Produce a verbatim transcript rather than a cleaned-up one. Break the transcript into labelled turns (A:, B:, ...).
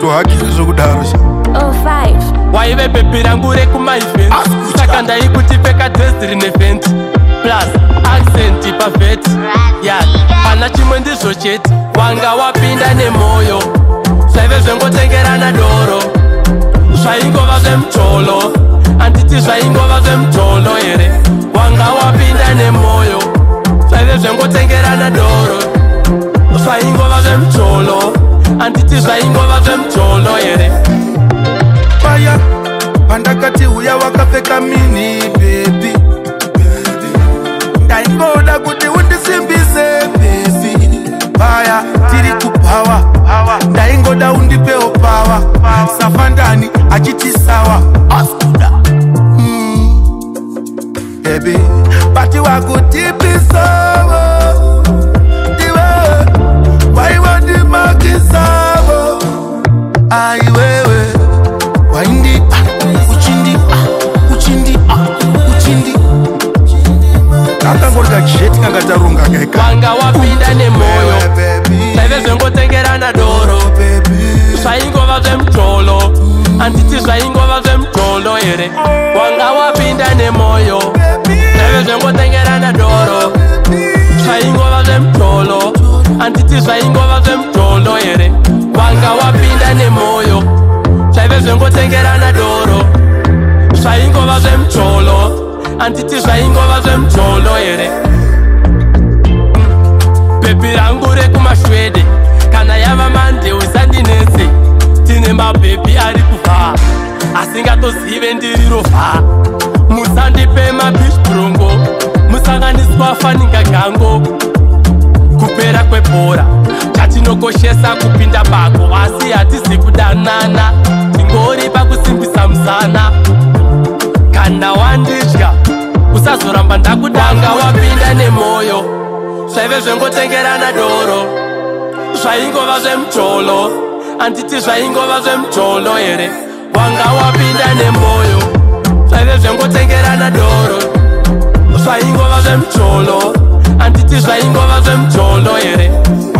A: atohakire zvokudaro
B: oh five
C: waive bhebi rangu rekuma event saka ndaikutipfeka dresi rine venti plus accent pavheti ya pana chimwe ndizvo chete wanga wapinda nemwoyo zvaive zvengotengerana doro zvaingova zvemutolo handiti zvaingova zvemutolo here wanga wapinda nemwoyo zvaive zvengotengerana doro zvaingova zvemutolo handiti zvaingova zvemutolo here
A: paya pandakati uya wakapfeka mini bebi ndaingoda kuti undisimbise bebi paya tiri kupawa ndaingoda undipewo pawa safandani achiti sawa askuda mm. bebi pati wakutipisawo iwe waiwandimakisawo aiwewe waindi uchindi uchindi uchindi akangorika jeti kanga tarunga kaika
C: wanga wapinda nemwoyo zvaive zvengotengerana doro zvaingova zvemutolo handiti zvaingova zvemutolo here wanga wapinda nemwoyo zvaive zvengotengerana doro zvaingova zvemutolo handiti zvaingova zvemutolo here wanga wapinda nemwoyo zvaive zvengotengerana doro zvaingova zvemutolo handiti zvaingova zvemutolo here bhebi rangu rekumashwede kana yava mande usandinetse tine mabhebi ari kuvha asingatozive ndiri rovha musandipe mabishbrongo musanganiswa faninga gango kupera kwebhora chatinokoshesa kupinda bako asi hatizi kudanana tingori pakusimbisa musana kana wanditya usazoramba ndakudanga wapinda nemwoyo zvaive zvengotengerana doro zvaingova zvemutolo handiti zvaingova zvemutolo here wanga wapinda nemwoyo zvaive zvengotengerana doro zvaingova zvemutolo handiti zvaingova zvemutolo here